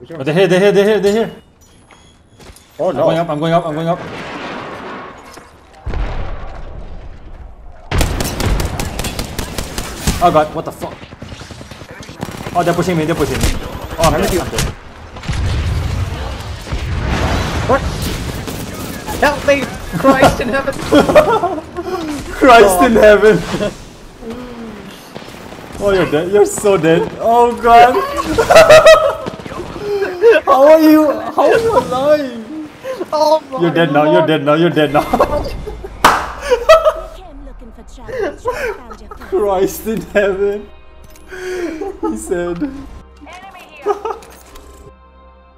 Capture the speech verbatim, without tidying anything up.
Oh, they're here, they're here, they're here, they're here. Oh no. I'm going up, I'm going up, I'm going up. Oh god, what the fuck? Oh, they're pushing me, they're pushing me. Oh, I'm dead, I'm dead. What? Help me! Christ in heaven! Christ oh. in heaven! Oh, you're dead. You're so dead. Oh god! How are you? How are you alive? Oh my You're dead Lord. now. You're dead now. You're dead now. Christ in heaven. He said.